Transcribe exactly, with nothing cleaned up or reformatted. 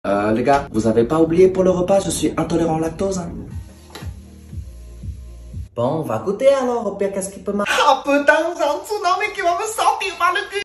Euh, les gars, vous avez pas oublié pour le repas, je suis intolérant au lactose. Hein. Bon, on va goûter alors, au pire, qu'est-ce qu'il peut marcher? Ah putain, j'ai un tsunami qui va me sortir par le cul.